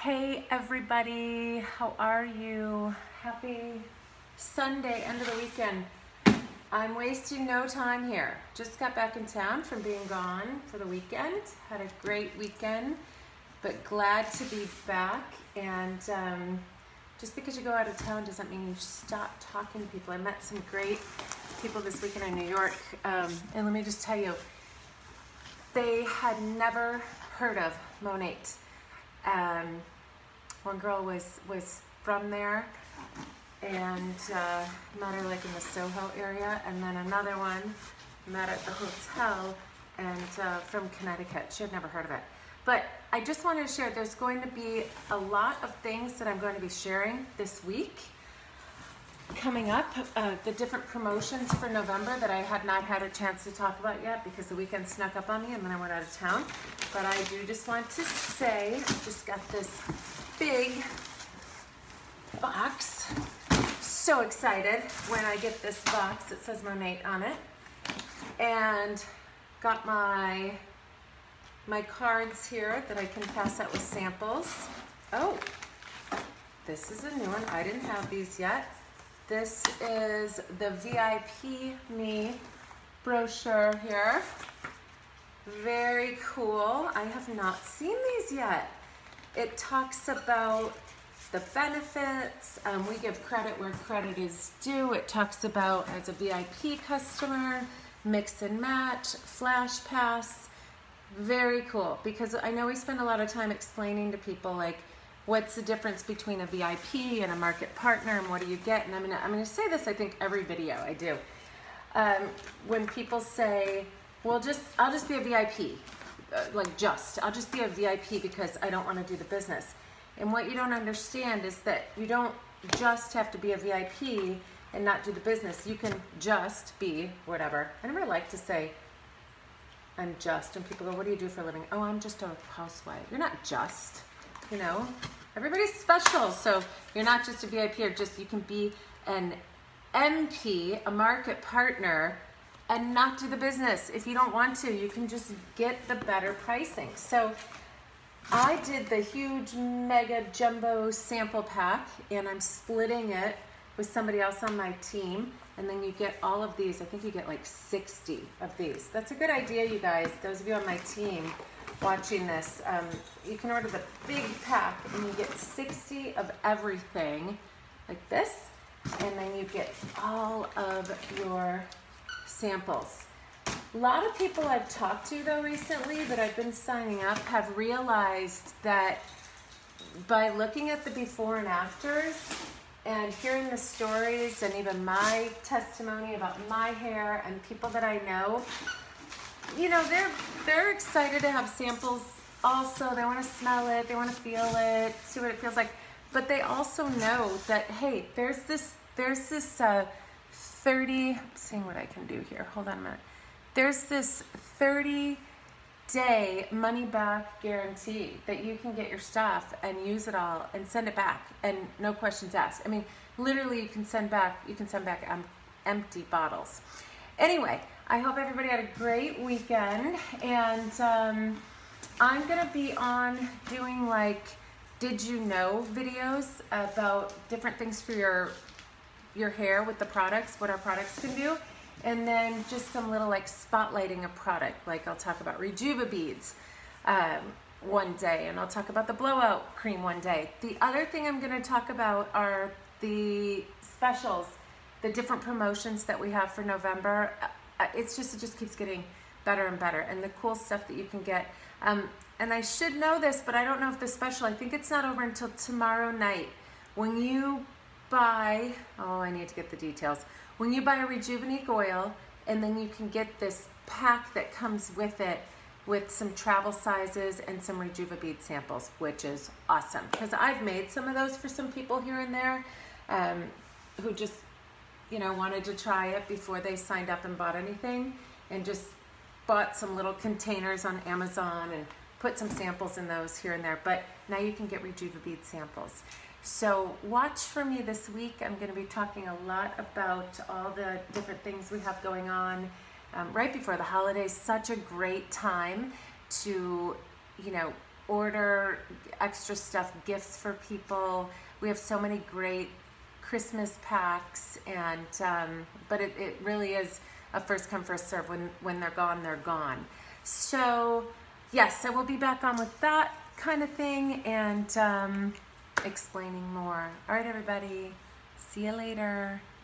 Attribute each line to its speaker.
Speaker 1: Hey everybody, how are you? Happy Sunday, end of the weekend. I'm wasting no time here. Just got back in town from being gone for the weekend. Had a great weekend, but glad to be back. And just because you go out of town doesn't mean you stop talking to people. I met some great people this weekend in New York. And let me just tell you, they had never heard of Monat. One girl was from there and met her like in the Soho area, and then another one met at the hotel and from Connecticut. She had never heard of it. But I just wanted to share, there's going to be a lot of things that I'm going to be sharing this week coming up, the different promotions for November that I had not had a chance to talk about yet because the weekend snuck up on me and then I went out of town. But I do just want to say, just got this big box. So excited when I get this box that says Monat on it. And got my cards here that I can pass out with samples. Oh, this is a new one. I didn't have these yet. This is the VIP Me brochure here. Very cool. I have not seen these yet. It talks about the benefits. We give credit where credit is due. It talks about, as a VIP customer, mix and match, flash pass. Very cool, because I know we spend a lot of time explaining to people like, what's the difference between a VIP and a market partner, and what do you get? And I'm gonna say this, I think, every video I do. When people say, well, I'll just be a VIP, I'll just be a VIP because I don't want to do the business. And what you don't understand is that you don't just have to be a VIP and not do the business. You can just be whatever. I never like to say, I'm just, and people go, what do you do for a living? Oh, I'm just a housewife. You're not just. You know, everybody's special. So you're not just a VIP, or just, you can be an MP, a market partner, and not do the business. If you don't want to, you can just get the better pricing. So I did the huge mega jumbo sample pack, and I'm splitting it with somebody else on my team. And then you get all of these. I think you get like 60 of these. That's a good idea, you guys. Those of you on my team watching this, you can order the big pack and you get 60 of everything like this, and then you get all of your samples. A lot of people I've talked to though recently that I've been signing up have realized that by looking at the before and afters and hearing the stories and even my testimony about my hair and people that I know, you know, they're excited to have samples also. They want to smell it, they want to feel it, see what it feels like. But they also know that, hey, there's this 30, I'm seeing what I can do here. Hold on a minute. There's this 30-day money-back guarantee that you can get your stuff and use it all and send it back, and no questions asked. I mean, literally, you can send back empty bottles. Anyway, I hope everybody had a great weekend, and I'm gonna be on doing like did you know videos about different things for your hair with the products, what our products can do, and then just some little like spotlighting a product. Like I'll talk about Rejuva beads one day, and I'll talk about the blowout cream one day. The other thing I'm gonna talk about are the specials, the different promotions that we have for November. It just keeps getting better and better, and the cool stuff that you can get. And I should know this, but I don't know if the special, I think it's not over until tomorrow night. When you buy, oh, I need to get the details. When you buy a Rejuvenique oil, and then you can get this pack that comes with it with some travel sizes and some Rejuva bead samples, which is awesome. Because I've made some of those for some people here and there who just, you know, wanted to try it before they signed up and bought anything, and just bought some little containers on Amazon and put some samples in those here and there. But now you can get Rejuva bead samples. So watch for me this week. I'm going to be talking a lot about all the different things we have going on right before the holidays. Such a great time to, you know, order extra stuff, gifts for people. We have so many great Christmas packs, and but it really is a first come first serve. When they're gone, they're gone. So yes, I will be back on with that kind of thing and explaining more. All right, everybody, see you later.